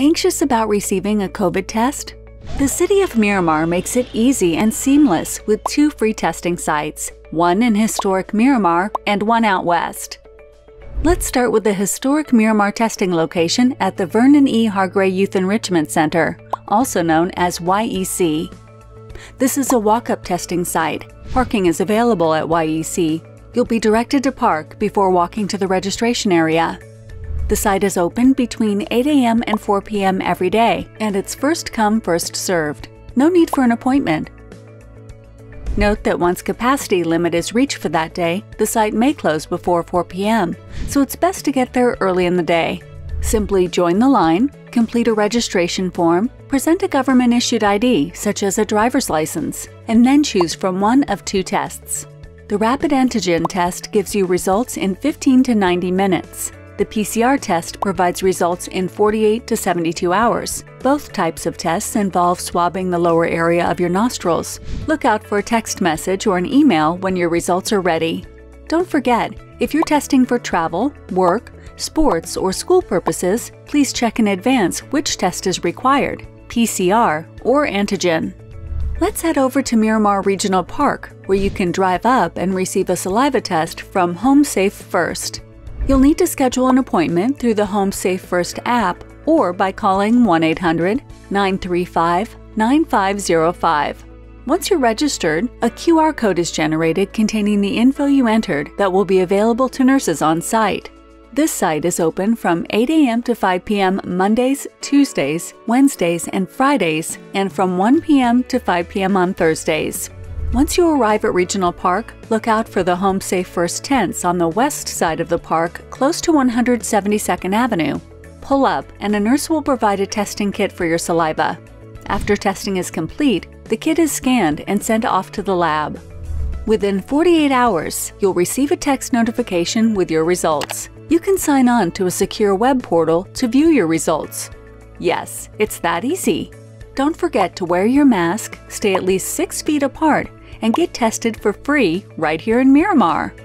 Anxious about receiving a COVID test? The City of Miramar makes it easy and seamless with 2 free testing sites, one in historic Miramar and one out west. Let's start with the historic Miramar testing location at the Vernon E. Hargray Youth Enrichment Center, also known as YEC. This is a walk-up testing site. Parking is available at YEC. You'll be directed to park before walking to the registration area. The site is open between 8 a.m. and 4 p.m. every day, and it's first come, first served. No need for an appointment. Note that once capacity limit is reached for that day, the site may close before 4 p.m., so it's best to get there early in the day. Simply join the line, complete a registration form, present a government-issued ID, such as a driver's license, and then choose from one of 2 tests. The rapid antigen test gives you results in 15 to 90 minutes. The PCR test provides results in 48 to 72 hours. Both types of tests involve swabbing the lower area of your nostrils. Look out for a text message or an email when your results are ready. Don't forget, if you're testing for travel, work, sports, or school purposes, please check in advance which test is required, PCR or antigen. Let's head over to Miramar Regional Park, where you can drive up and receive a saliva test from Home Safe First. You'll need to schedule an appointment through the Home Safe First app or by calling 1-800-935-9505. Once you're registered, a QR code is generated containing the info you entered that will be available to nurses on site. This site is open from 8 a.m. to 5 p.m. Mondays, Tuesdays, Wednesdays, and Fridays, and from 1 p.m. to 5 p.m. on Thursdays. Once you arrive at Regional Park, look out for the Home Safe First tents on the west side of the park, close to 172nd Avenue. Pull up, and a nurse will provide a testing kit for your saliva. After testing is complete, the kit is scanned and sent off to the lab. Within 48 hours, you'll receive a text notification with your results. You can sign on to a secure web portal to view your results. Yes, it's that easy. Don't forget to wear your mask, stay at least 6 feet apart, and get tested for free right here in Miramar.